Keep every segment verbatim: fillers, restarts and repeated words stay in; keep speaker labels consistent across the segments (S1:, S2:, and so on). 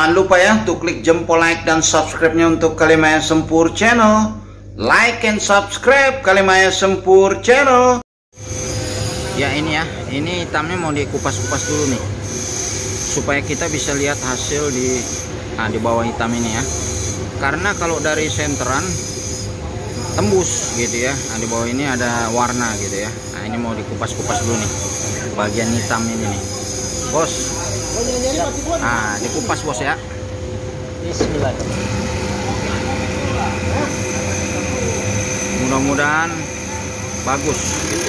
S1: Jangan lupa ya untuk klik jempol like dan subscribe-nya untuk Kalimaya Sempur Channel. Like and subscribe Kalimaya Sempur Channel. Ya ini ya, ini hitamnya mau dikupas-kupas dulu nih, supaya kita bisa lihat hasil di nah, di bawah hitam ini ya. Karena kalau dari senteran tembus gitu ya. Nah, di bawah ini ada warna gitu ya. Nah, ini mau dikupas-kupas dulu nih bagian hitam ini nih, bos. Nah, dikupas bos ya.
S2: Bismillah.
S1: Mudah-mudahan bagus gitu.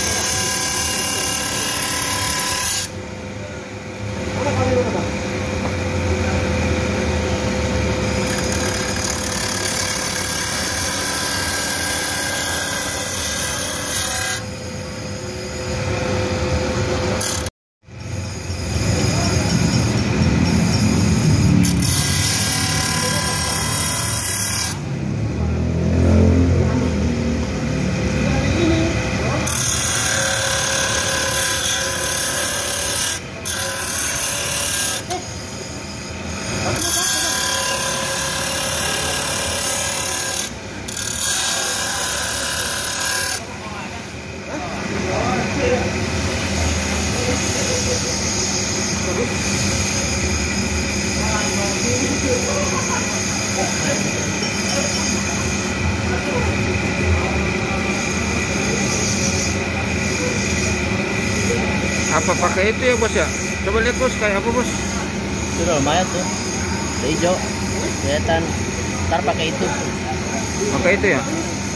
S1: Apa pakai itu ya bos ya? Coba lihat bos, kayak apa bos?
S2: Itu udah lumayan tuh. Udah hijau. Kelihatan. Ntar pakai itu.
S1: Pakai itu ya?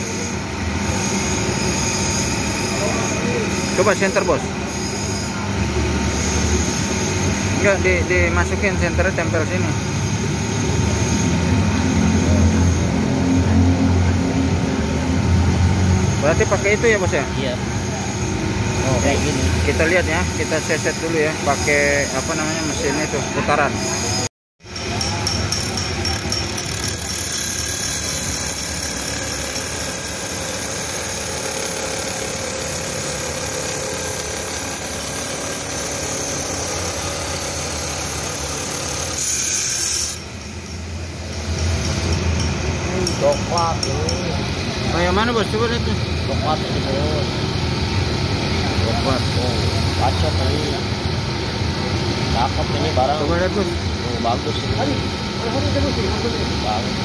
S1: Coba center bos. Enggak, di dimasukin senternya, tempel sini. Berarti pakai itu ya bos ya?
S2: Iya. Oh, kayak gini.
S1: Kita lihat ya, kita seset dulu ya, pakai apa namanya mesin itu, putaran.
S2: Coklat ini.
S1: Oh, yang mana bos? Coba lihat tuh.
S2: Coklat ini bos.
S1: Coklat.
S2: Oh, bacot ini. Cakep ini barang.
S1: Coba lihat bos.
S2: Oh, bagus ini. Bagus.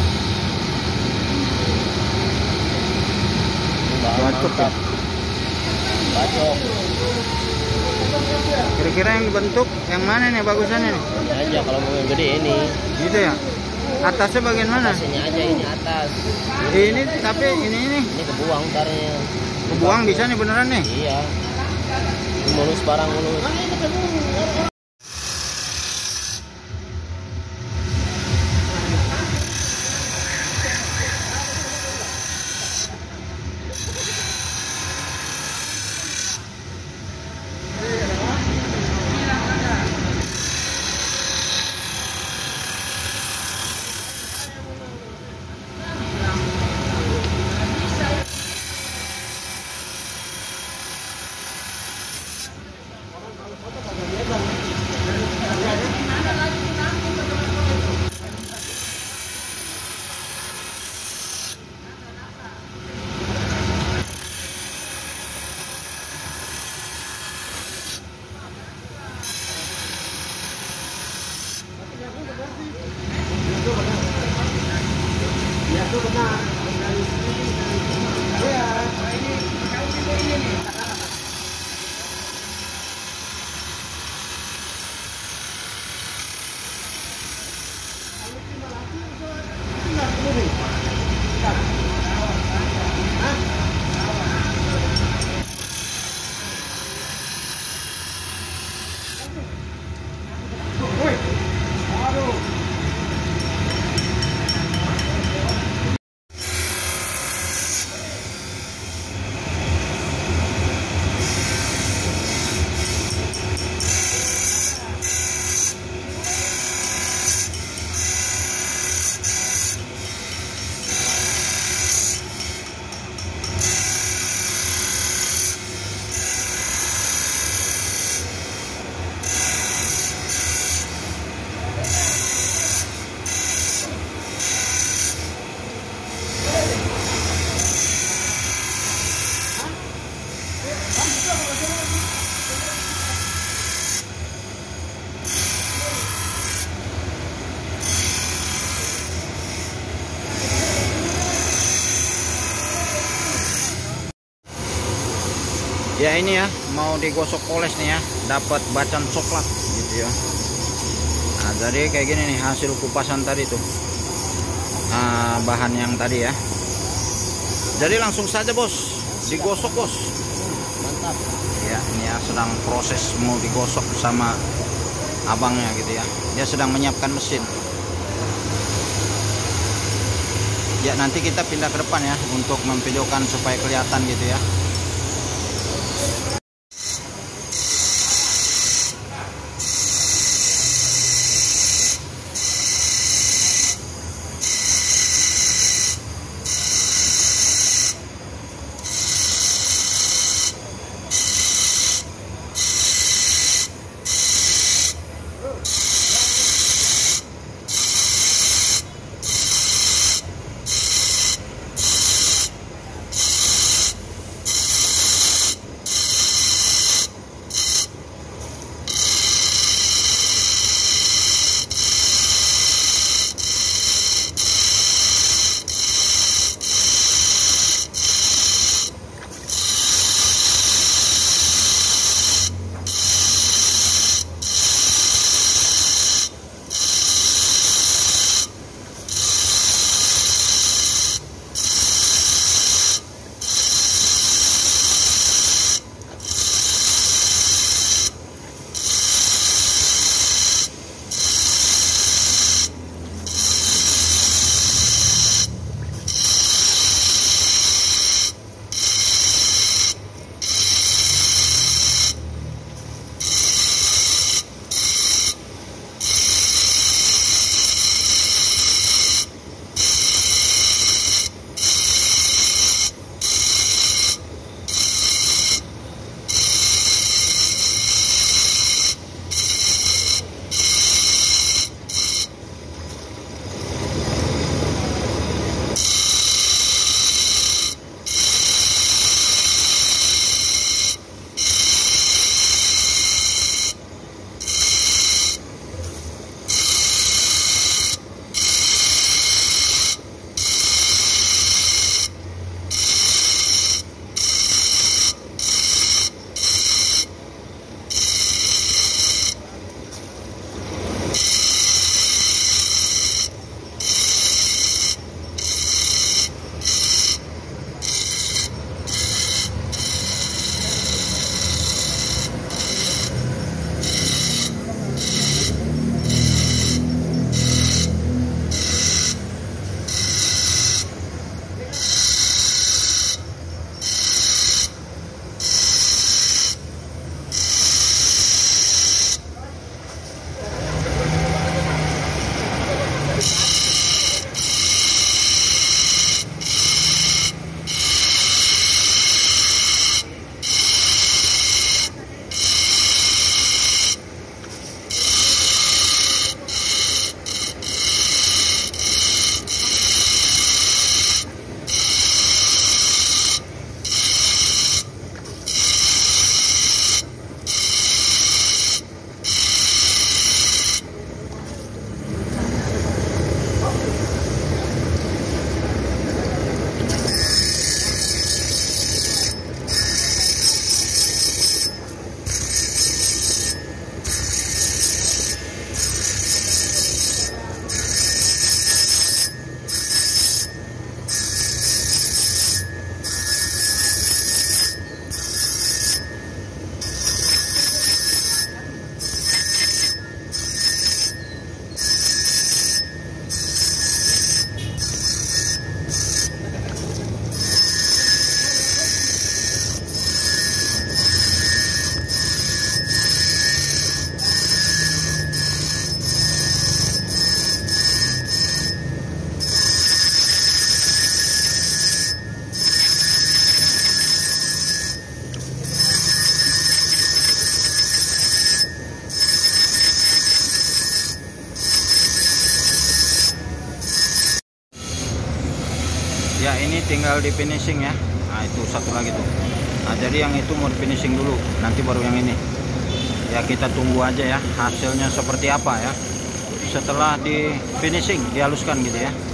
S1: Bacot ya.
S2: Bacot.
S1: Kira-kira yang dibentuk yang mana nih bagusannya nih?
S2: Ini aja kalau mau yang gede ini.
S1: Gitu ya. Atasnya bagian mana?
S2: Atasnya aja, ini atas.
S1: Ini tapi ini ini.
S2: Ini kebuang ntarnya.
S1: Kebuang bisa nih beneran nih.
S2: Iya. Ini mulus barang mulus.
S1: Ya ini ya, mau digosok poles nih ya, dapat bacan coklat gitu ya. Nah, jadi kayak gini nih hasil kupasan tadi tuh. Nah, bahan yang tadi ya. Jadi langsung saja bos, digosok bos.
S2: Mantap.
S1: Ya, ini ya sedang proses mau digosok sama abangnya gitu ya. Dia sedang menyiapkan mesin. Ya, nanti kita pindah ke depan ya untuk memvideokan supaya kelihatan gitu ya.
S2: Ya ini tinggal di finishing ya. Nah itu satu lagi tuh. Nah jadi yang itu mau di finishing dulu, nanti baru yang ini. Ya kita tunggu aja ya hasilnya seperti apa ya. Setelah di finishing dihaluskan gitu ya.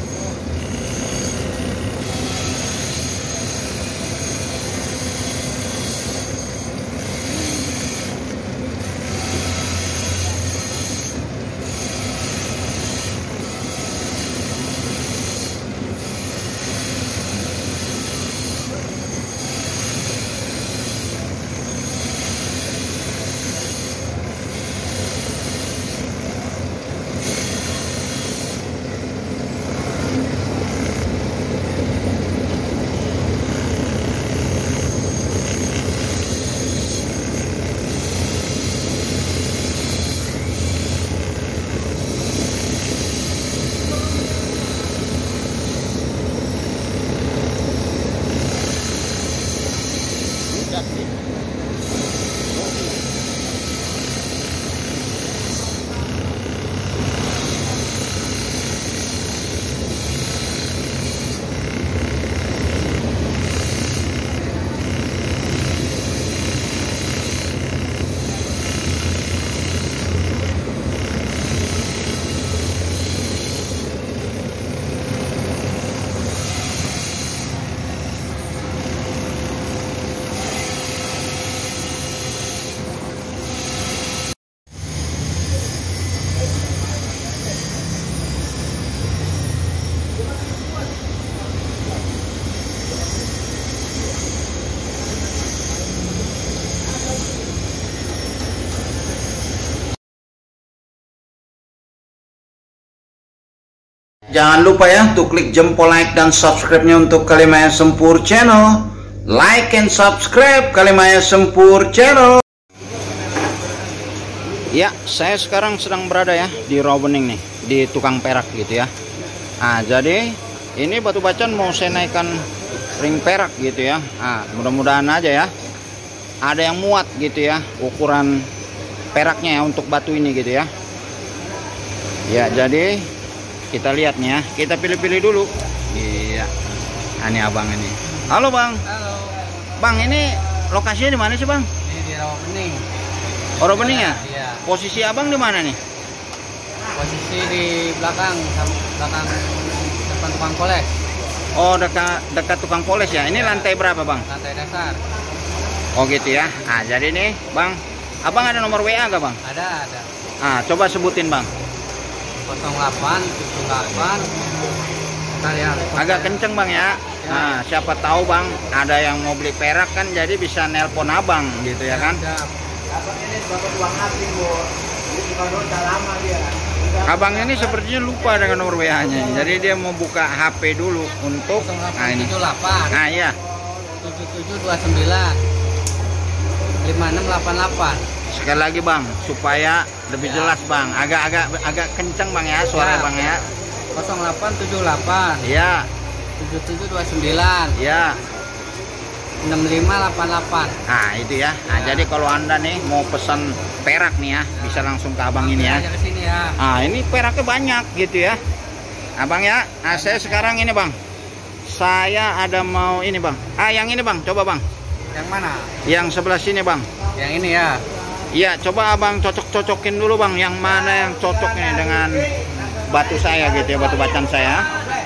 S1: Jangan lupa ya untuk klik jempol like dan subscribe-nya untuk Kalimaya Sempur Channel. Like and subscribe Kalimaya Sempur Channel.
S2: Ya, saya sekarang sedang berada ya di Rawabening nih, di tukang perak gitu ya. Nah, jadi ini batu bacan mau saya naikkan ring perak gitu ya. Nah, mudah-mudahan aja ya ada yang muat gitu ya ukuran peraknya ya untuk batu ini gitu ya. Ya, jadi kita lihat nih ya, kita pilih-pilih dulu. Iya. Nah, ini abang ini. Halo bang.
S3: Halo.
S2: Bang, ini lokasinya di mana sih bang?
S3: Ini di Rawabening.
S2: Oh, Rawabening ya?
S3: Iya.
S2: Posisi abang di mana nih?
S3: Posisi di belakang, belakang depan tukang poles.
S2: Oh, dekat dekat tukang poles ya. Ini lantai berapa bang?
S3: Lantai dasar.
S2: Oh gitu ya. Nah, jadi nih bang, abang ada nomor W A gak bang?
S3: Ada, ada.
S2: Ah, coba sebutin bang.
S3: nol delapan tujuh delapan. Bentar ya.
S2: Agak kenceng bang ya. Nah, siapa tahu bang ada yang mau beli perak kan, jadi bisa nelpon abang gitu ya kan. Abang ini sepertinya lupa dengan nomor W A-nya. Jadi dia mau buka H P dulu untuk nah ini. Nah, iya.
S3: tujuh tujuh dua sembilan lima enam delapan delapan.
S2: Sekali lagi bang, supaya lebih jelas bang. Agak-agak agak kenceng bang ya suara
S3: Ya.
S2: bang ya.
S3: nol delapan tujuh delapan.
S2: Iya.
S3: tujuh tujuh dua sembilan
S2: Iya.
S3: enam lima delapan delapan.
S2: Nah itu ya. Nah jadi kalau anda nih mau pesan perak nih ya, bisa langsung ke abang ini ya.
S3: Ke sini ya.
S2: Nah ini peraknya banyak gitu ya, abang ya. Nah saya sekarang ini bang, saya ada mau ini bang. Ah yang ini bang, coba bang.
S3: Yang mana?
S2: Yang sebelah sini bang.
S3: Yang ini ya.
S2: Iya, coba abang cocok-cocokin dulu bang, yang mana yang cocok nih dengan batu saya gitu ya, batu bacan saya.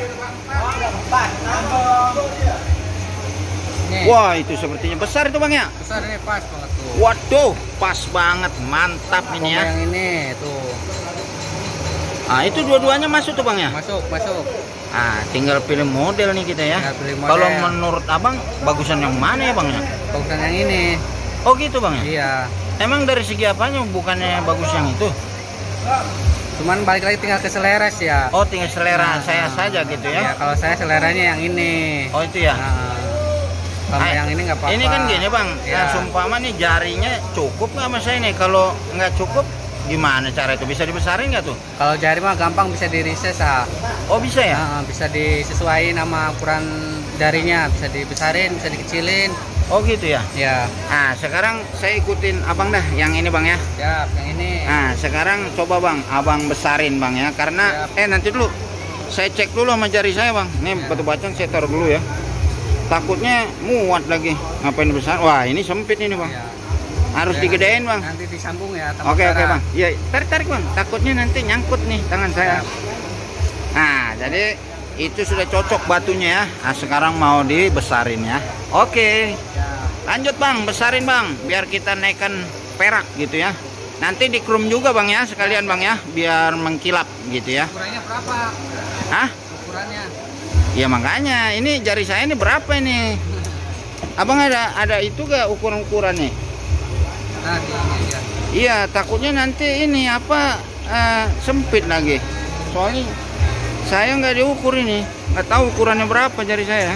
S3: Nih.
S2: Wah itu sepertinya besar itu bang ya.
S3: Besar ini pas banget tuh.
S2: Waduh, pas banget, mantap ini ya.
S3: Yang ini tuh.
S2: Ah itu dua-duanya masuk tuh bang ya.
S3: Masuk, masuk.
S2: Ah tinggal pilih model nih kita ya.
S3: Tinggal pilih model.
S2: Kalau menurut abang bagusan yang mana ya bang ya?
S3: Bagusan yang ini.
S2: Oh gitu bang ya.
S3: Iya.
S2: Emang dari segi apanya bukannya bagus yang itu?
S3: Cuman balik lagi tinggal ke selera sih ya.
S2: Oh tinggal selera
S3: Nah,
S2: saya saja gitu
S3: Iya,
S2: ya.
S3: kalau saya seleranya yang ini.
S2: Oh itu ya.
S3: Nah, kalau
S2: Ah,
S3: yang ini nggak apa-apa.
S2: Ini kan gini bang,
S3: Iya.
S2: nah, sumpama nih jarinya cukup nggak sama saya nih? Kalau nggak cukup gimana cara itu? Bisa dibesarin nggak tuh?
S3: Kalau jari mah gampang bisa dirises ah.
S2: Oh bisa ya?
S3: Nah, bisa disesuaikan sama ukuran jarinya, bisa dibesarin, bisa dikecilin.
S2: Oh gitu ya.
S3: Ya.
S2: Nah sekarang saya ikutin abang dah yang ini bang ya.
S3: Siap, yang ini.
S2: Nah sekarang coba bang, abang besarin bang ya. Karena
S3: Siap.
S2: eh nanti dulu saya cek dulu sama jari saya bang. Nih
S3: Ya.
S2: batu bacan saya taruh dulu ya. Takutnya muat lagi. Ngapain besar? Wah ini sempit ini bang.
S3: Ya.
S2: Harus
S3: Ya,
S2: digedein bang.
S3: Nanti disambung ya.
S2: Oke oke bang. Iya tarik tarik bang. Takutnya nanti nyangkut nih tangan saya. Nah jadi itu sudah cocok batunya ya. Nah sekarang mau dibesarin ya. Oke. Lanjut bang, besarin bang, biar kita naikkan perak gitu ya. Nanti dikrum juga bang ya, sekalian bang ya, biar mengkilap gitu ya.
S3: Ukurannya berapa?
S2: Hah?
S3: Ukurannya?
S2: Ya makanya, ini jari saya ini berapa ini? Abang ada ada itu gak ukuran-ukuran nih?
S3: Nah, di ini ya.
S2: Iya, takutnya nanti ini apa eh, sempit lagi. Soalnya saya nggak diukur ini, nggak tahu ukurannya berapa jari saya.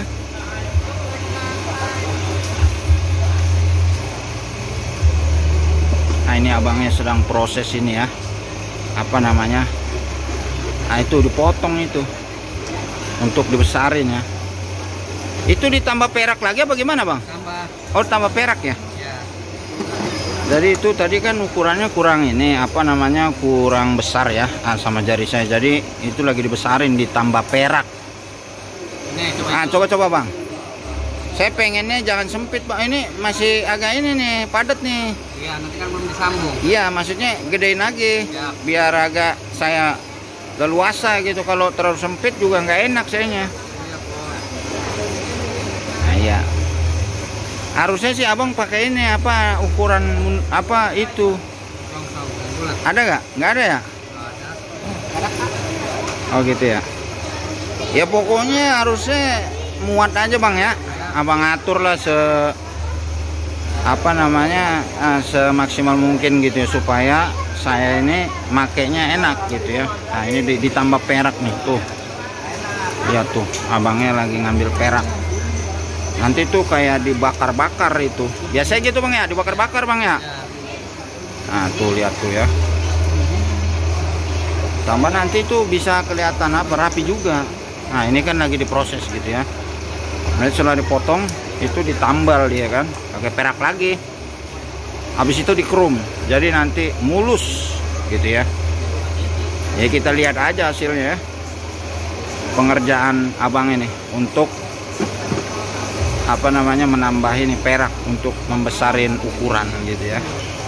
S2: Nah ini abangnya sedang proses ini ya, apa namanya, nah itu dipotong itu untuk dibesarin ya. Itu ditambah perak lagi apa gimana bang?
S3: Tambah.
S2: Oh tambah perak ya.
S3: Ya.
S2: Jadi itu tadi kan ukurannya kurang ini, apa namanya, kurang besar ya, nah, sama jari saya. Jadi itu lagi dibesarin, ditambah perak.
S3: Nih, coba.
S2: Nah coba-coba bang, saya pengennya jangan sempit bang, ini masih agak ini nih, padat nih.
S3: Iya, nanti kan belum disambung.
S2: Iya, maksudnya gedein lagi,
S3: Ya.
S2: biar agak saya leluasa gitu. Kalau terlalu sempit juga nggak enak sayanya.
S3: Iya, Bos.
S2: Nah, iya. Harusnya sih abang pakai ini apa ukuran mun- apa itu?
S3: Rong-rong, bulat.
S2: Ada nggak? Nggak ada ya?
S3: Ada. Ada Kak.
S2: Oh gitu ya. Ya pokoknya harusnya muat aja bang ya. Abang atur lah se apa namanya eh, semaksimal mungkin gitu ya, supaya saya ini makainya enak gitu ya. Nah ini di- ditambah perak nih tuh. Lihat tuh, abangnya lagi ngambil perak. Nanti tuh kayak dibakar-bakar itu. Biasanya gitu bang ya, dibakar-bakar bang ya. Nah tuh lihat tuh ya. Tambah nanti tuh bisa kelihatan apa rapi juga. Nah ini kan lagi diproses gitu ya. Nanti setelah dipotong itu ditambal dia kan, pakai perak lagi. Habis itu dikrum, jadi nanti mulus gitu ya. Ya kita lihat aja hasilnya ya. Pengerjaan abang ini untuk apa namanya menambah ini perak untuk membesarin ukuran gitu ya.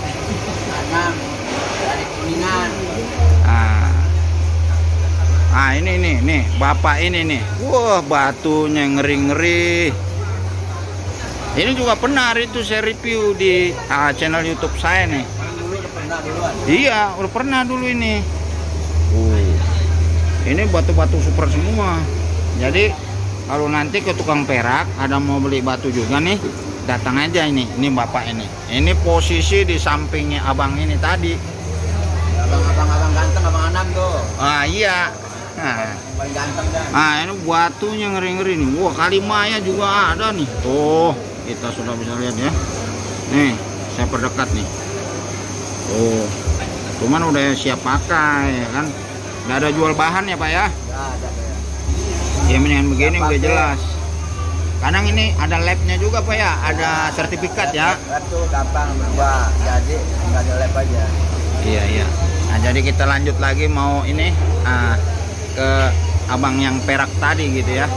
S2: Nah, ah ini nih nih bapak ini nih, wah batunya ngeri-ngeri. Ini juga pernah itu saya review di ah, channel YouTube saya nih. Iya, udah pernah dulu ini. Uh, ini batu-batu super semua. Jadi kalau nanti ke tukang perak ada mau beli batu juga nih, datang aja ini. Ini bapak ini. Ini posisi di sampingnya abang ini tadi.
S1: Abang-abang ganteng, abang Anam tuh.
S2: Ah iya. Nah,
S1: paling ganteng dah.
S2: Nah ini batunya ngeri-ngeri nih. Wah Kalimaya juga ada nih. Tuh kita sudah bisa lihat ya. Nih saya perdekat nih. Oh, cuman udah siap pakai ya kan. Nggak ada jual bahan ya Pak ya?
S1: Nggak ada.
S2: Ya mendingan begini udah jelas. Kadang ini ada labnya juga Pak ya, ada sertifikat ya.
S1: Itu gampang berubah, jadi nggak ada lab aja.
S2: Iya iya. Nah jadi kita lanjut lagi mau ini ah, ke abang yang perak tadi gitu ya.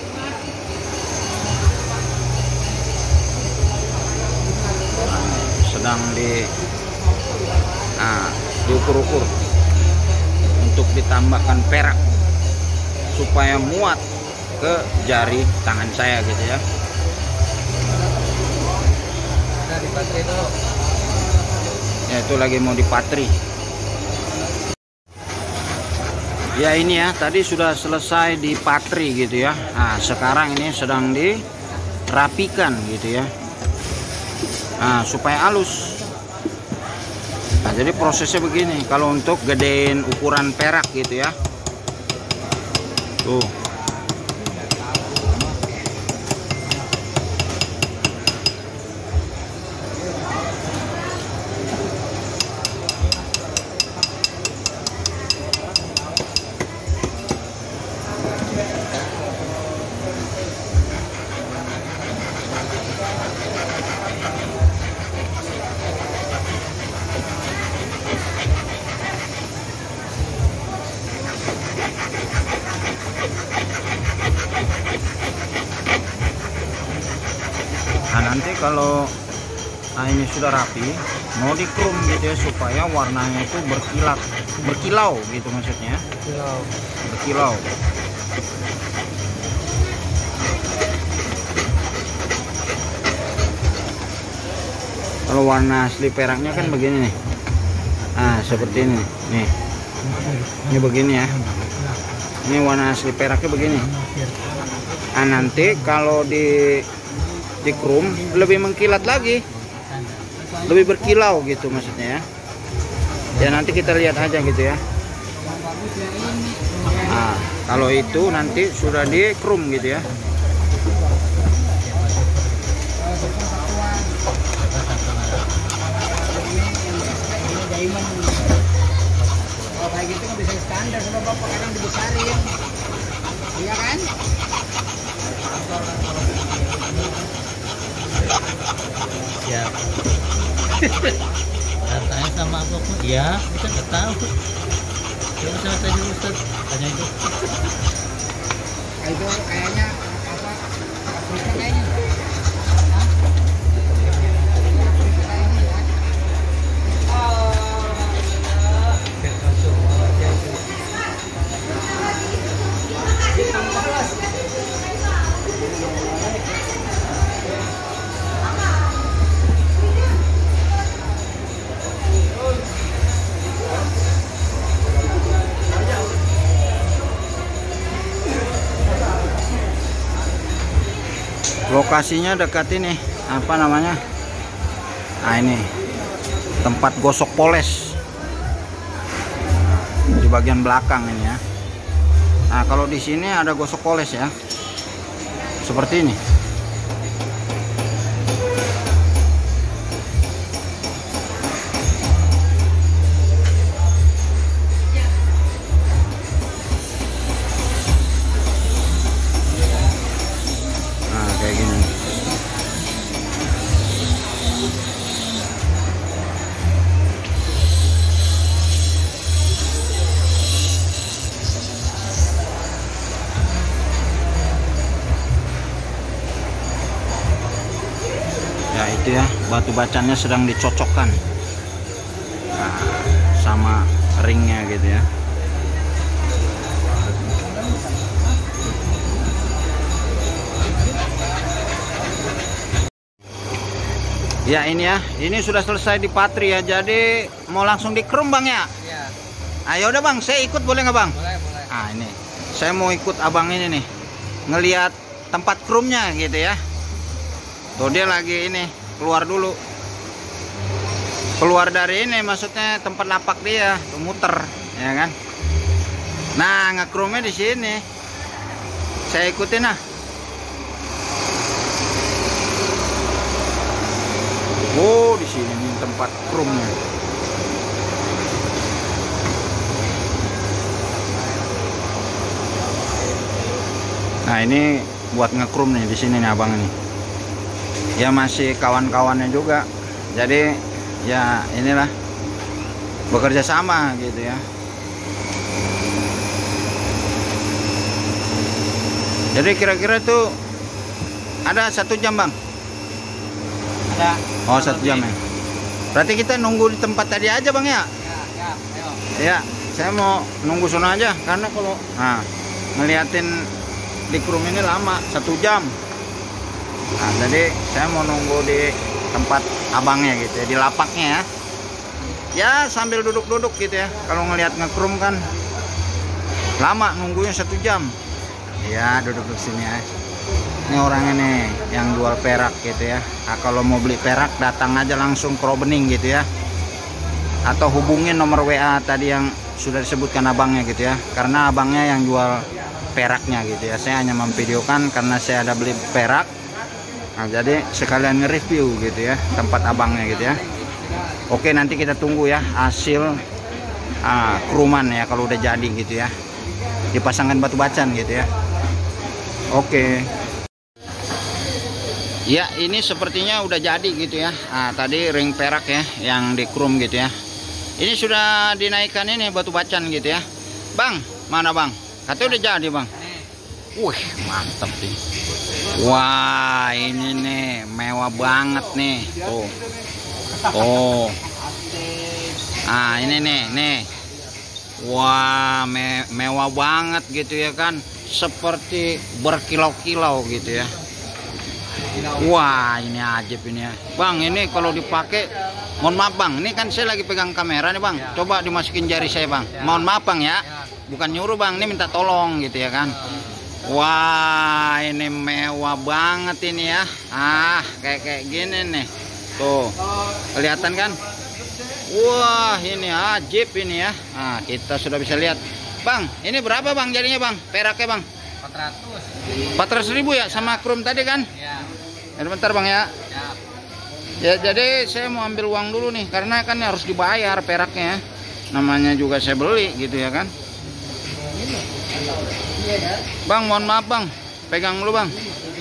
S2: Sedang di nah, diukur-ukur untuk ditambahkan perak supaya muat ke jari tangan saya gitu ya.
S3: Dari baterai itu.
S2: Ya itu lagi mau dipatri. Ya ini ya tadi sudah selesai dipatri gitu ya. Nah sekarang ini sedang dirapikan gitu ya. Nah supaya halus. Nah jadi prosesnya begini. Kalau untuk gedein ukuran perak gitu ya. Tuh. Nah nanti kalau nah ini sudah rapi mau dikrum gitu ya supaya warnanya itu berkilat berkilau gitu maksudnya
S3: Kilau.
S2: berkilau. Kalau warna asli peraknya kan begini nih. Nah seperti ini nih, ini begini ya, ini warna asli peraknya begini. Nah nanti kalau di di krum lebih mengkilat lagi, lebih berkilau gitu maksudnya ya. Ya nanti kita lihat aja gitu ya. Nah kalau itu nanti sudah di krum gitu ya.
S3: Kalau kayak gitu nggak bisa standar sama bapak, kadang dibesarin, iya kan?
S4: Ya. Tanya sama apa pun, ya kita nggak tahu. Coba saya tanya Ustaz, tanya itu.
S3: Itu kayaknya apa? Afrika kayaknya.
S2: Lokasinya dekat ini apa namanya, nah ini tempat gosok poles di bagian belakang ini ya. Nah, kalau di sini ada gosok poles ya, seperti ini. Nah, kayak gini. Ya itu ya, batu bacannya sedang dicocokkan nah, sama ringnya gitu ya. Ya ini ya, ini sudah selesai dipatri ya, jadi mau langsung dikrum bang ya?
S3: Iya.
S2: Ayo udah bang, saya ikut boleh nggak bang?
S3: Boleh, boleh.
S2: Ah ini, saya mau ikut abang ini nih, ngelihat tempat krumnya gitu ya. Tuh dia lagi ini keluar dulu, keluar dari ini maksudnya tempat lapak dia, tuh muter ya kan. Nah ngekrumnya di sini, saya ikutin nah. Oh di sini nih tempat krumnya. Nah ini buat ngekrum nih di sini nih abang ini. Ya masih kawan-kawannya juga, jadi ya inilah bekerja sama gitu ya. Jadi kira-kira tuh ada satu jam bang?
S3: Ada.
S2: Oh satu jam ya. Berarti kita nunggu di tempat tadi aja bang ya?
S3: Ya, ya, ayo.
S2: Ya, saya mau nunggu sana aja karena kalau nah, ngeliatin di krum ini lama satu jam. Nah, jadi saya mau nunggu di tempat abangnya gitu ya, di lapaknya ya. Ya sambil duduk-duduk gitu ya. Kalau ngelihat ngekrum kan lama nunggunya satu jam. Ya duduk di sini ya. Ini orangnya nih yang jual perak gitu ya. Nah, kalau mau beli perak datang aja langsung ke Robening gitu ya. Atau hubungin nomor W A tadi yang sudah disebutkan abangnya gitu ya. Karena abangnya yang jual peraknya gitu ya. Saya hanya memvideokan karena saya ada beli perak. Nah, jadi sekalian nge-review gitu ya tempat abangnya gitu ya. Oke nanti kita tunggu ya hasil ah, kruman ya kalau udah jadi gitu ya. Dipasangkan batu bacan gitu ya. Oke. Ya ini sepertinya udah jadi gitu ya. Nah, tadi ring perak ya yang dikrum gitu ya. Ini sudah dinaikkan ini batu bacan gitu ya. Bang, mana bang? Katanya udah jadi bang. Wih mantap sih. Wah ini nih mewah banget nih tuh. Oh. Ah ini nih nih. Wah me mewah banget gitu ya kan. Seperti berkilau-kilau gitu ya. Wah ini ajaib ini ya. Bang ini kalau dipakai, mohon maaf bang, ini kan saya lagi pegang kamera nih bang. Coba dimasukin jari saya bang. Mohon maaf bang ya. Bukan nyuruh bang, ini minta tolong gitu ya kan. Wah ini mewah banget ini ya. Ah kayak kayak gini nih. Tuh kelihatan kan. Wah ini ajaib ini ya. Nah kita sudah bisa lihat. Bang ini berapa bang jadinya bang peraknya bang?
S3: empat ratus.
S2: empat ratus ribu ya sama krum tadi kan?
S3: Ya.
S2: Ya bentar bang ya.
S3: Ya.
S2: Ya jadi saya mau ambil uang dulu nih karena kan harus dibayar peraknya. Namanya juga saya beli gitu ya kan. Bang mohon maaf bang, pegang dulu bang.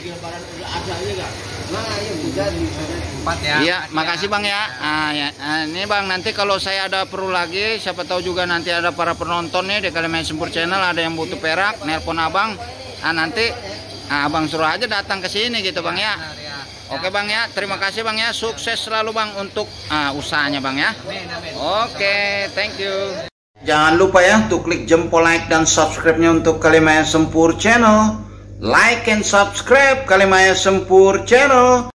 S3: Empat ya.
S2: Iya makasih bang ya. Nah, ya. Nah, ini bang nanti kalau saya ada perlu lagi, siapa tahu juga nanti ada para penonton nih di Kalimaya Sempur Channel ada yang butuh perak, nelpon abang. Nah nanti nah, abang suruh aja datang ke sini gitu bang ya. Oke bang ya, terima kasih bang ya, sukses selalu bang untuk uh, usahanya bang ya. Oke, thank you.
S1: Jangan lupa ya untuk klik jempol like dan subscribe-nya untuk Kalimaya Sempur Channel. Like and subscribe Kalimaya Sempur Channel.